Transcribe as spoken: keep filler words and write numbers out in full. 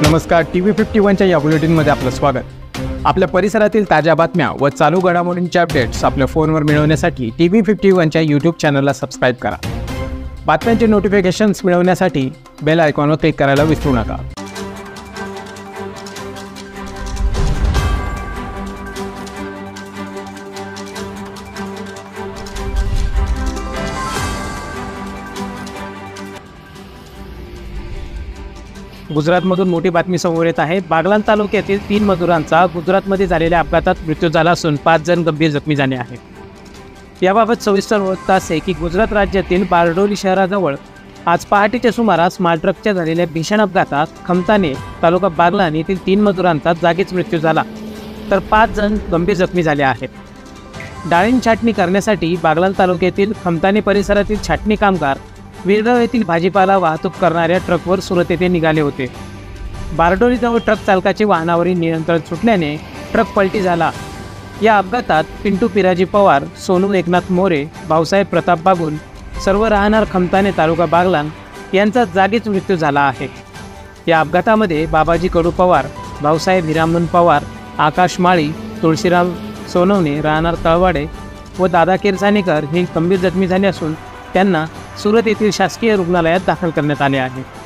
नमस्कार, T V fifty वनच्या या बुलेटिनमध्ये आपलं स्वागत। आपल्या परिसरातील ताज्या बातम्या व चालू घडामोडींचे अपडेट्स आपल्या फोनवर मिळवण्यासाठी टी व्ही फिफ्टी वनच्या यूट्यूब चॅनलला सबस्क्राईब करा। बातम्यांचे नोटिफिकेशन्स मिळवण्यासाठी बेल आयकॉनवर क्लिक करायला विसरू नका। गुजरातमधून मोठी बातमी समोर येत आहे। बागलाण तालुक्यातील तीन मजुरांचा गुजरातमध्ये झालेल्या अपघातात मृत्यू झाला असून पाच जण गंभीर जखमी झाले आहेत। याबाबत सविस्तर वृत्त असे की गुजरात राज्यातील बारडोली शहराजवळ आज पहाटेच्या सुमारास मालट्रकच्या झालेल्या भीषण अपघातात खमताने तालुका बागलाण येथील तीन मजुरांचा जागीच मृत्यू झाला, तर पाच जण गंभीर जखमी झाले आहेत। डाळिंब छाटणी करण्यासाठी बागलाण तालुक्यातील खमताने परिसरातील छाटणी कामगार विरगाव येथील भाजीपाला वाहतूक करणाऱ्या ट्रकवर सुरत येथे निघाले होते। बारडोलीजवळ ट्रक चालकाचे वाहनावरील नियंत्रण सुटल्याने ट्रक पलटी झाला। या अपघातात पिंटू पिराजी पवार, सोनू एकनाथ मोरे, भाऊसाहेब प्रताप बागुल सर्व राहणार खमताने तालुका बागलाण यांचा जागीच मृत्यू झाला आहे। या अपघातामध्ये बाबाजी कडू पवार, भाऊसाहेब हिरामन पवार, आकाश माळी, तुळशीराम सोनवणे राहणार तळवाडे व दादा किरसानेकर हे गंभीर जखमी झाले असून त्यांना सुरत येथील शासकीय रुग्णालयात दाखल करण्यात आले आहे।